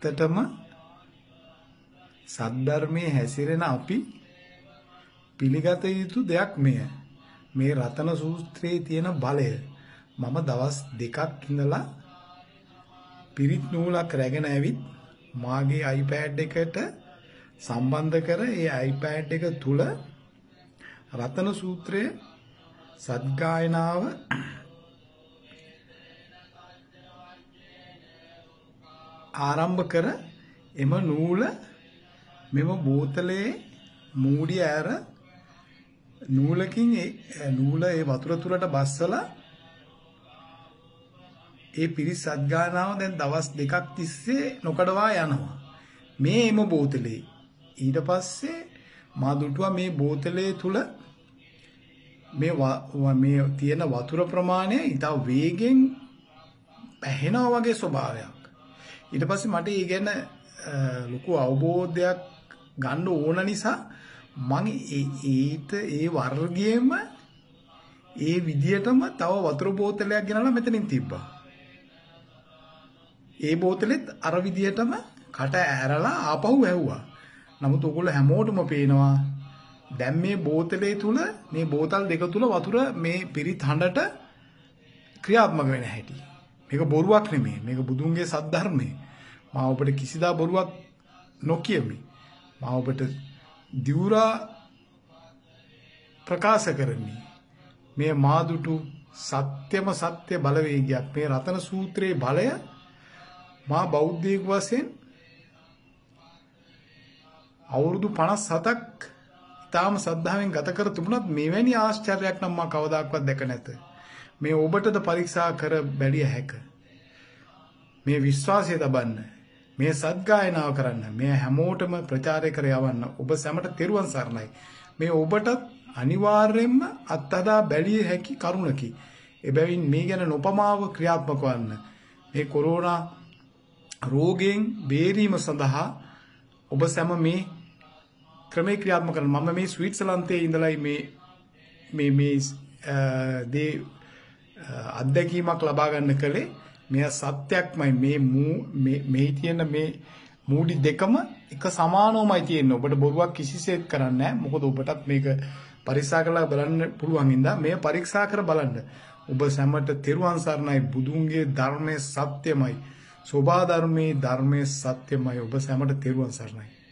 ඇත්තටම සද්ධර්මයේ හැසිරෙන අපි පිළිගත යුතු දෙයක් මෙය. මේ රතන සූත්‍රයේ තියෙන බලය මම දවස් 2ක් ඉඳලා පිරිත් නූලක් රැගෙන ඇවිත් මාගේ iPad එකට සම්බන්ධ කර ඒ iPad එක තුල රතන සූත්‍රයේ සද්ගායනාව ආරම්භ කර එම නූල මෙම බෝතලේ මූඩිය ඇර නූලකින් නූල ඒ වතුර තුලට බස්සලා ඒ පිරිත් සද්ගායනාව දැන් දවස් 2ක් තිස්සේ නොකඩවා යනවා මේ එම බෝතලේ. ඊට පස්සේ මා දුටුවා මේ බෝතලේ තුල මේ තියෙන වතුර ප්‍රමාණය ඊට වේගෙන් පැහෙනවා වගේ ස්වභාවයක්. ඊට පස්සේ මට ඒ ගැන ලොකු අවබෝධයක් ගන්න ඕන නිසා මම ඒ වර්ගයේම ඒ විදියටම තව වතුර බෝතලයක් ගෙනලා මෙතනින් තිබ්බා. ඒ බෝතලෙත් අර විදියටම කට ඇරලා ආපහු වැහුවා. නමුත් ඔයගොල්ලෝ හැමෝටම පේනවා දැන් මේ බෝතලේ තුල මේ බෝතල් දෙක තුල වතුර මේ පිරිත් හඬට ක්‍රියාත්මක වෙන හැටි. මේක බොරුවක් නෙමෙයි. මේක බුදුන්ගේ සද්ධර්මය. මා ඔබට කිසිදා බොරුවක් නොකියමි. මා ඔබට දිවුරා ප්‍රකාශ කරමි. මේ මාදුටු සත්‍යම සත්‍ය බලවේගයක්. මේ රතන සූත්‍රයේ බලය මා බෞද්ධයෙක් වශයෙන් අවුරුදු 57ක් ඊටාම සද්ධාවෙන් ගත කර තිබුණත් මෙවැනි ආශ්චර්යයක් නම් මා කවදාක්වත් දැක නැත. මේ ඔබටද පරීක්ෂා කර බැලිය හැක. මේ විශ්වාසය තබන්න. මේ සද්ගායනාව කරන්න. මේ හැමෝටම ප්‍රචාරය කර යවන්න. ඔබ සැමට තෙරුවන් සරණයි. මේ ඔබට අනිවාර්යයෙන්ම අත්හදා බැලිය හැකි කරුණකි. එබැවින් මේ ගැන නොපමාව ක්‍රියාත්මක වන්න. මේ කොරෝනා රෝගයෙන් බේරීම සඳහා ඔබ සැම මේ ක්‍රමයේ ක්‍රියාත්මක කරන. මම මේ ස්විට්සර්ලන්තයේ ඉඳලායි මේ අත්දැකීමක් ලබා ගන්න කලේ. මෙය සත්‍යක්මයි. මේ තියෙන මේ මූඩි දෙකම එක සමානවමයි තියෙන්නේ. ඔබට බොරුවක් කිසිසේත් කරන්නේ නැහැ. මොකද ඔබටත් මේක පරීක්ෂා කරලා බලන්න පුළුවන් ඉඳා මේ පරීක්ෂා කර බලන්න. ඔබ සැමට තෙරුවන් සරණයි. බුදුන්ගේ ධර්මයේ සත්‍යමයි. සෝභා ධර්මයේ සත්‍යමයි. ඔබ සැමට තෙරුවන් සරණයි.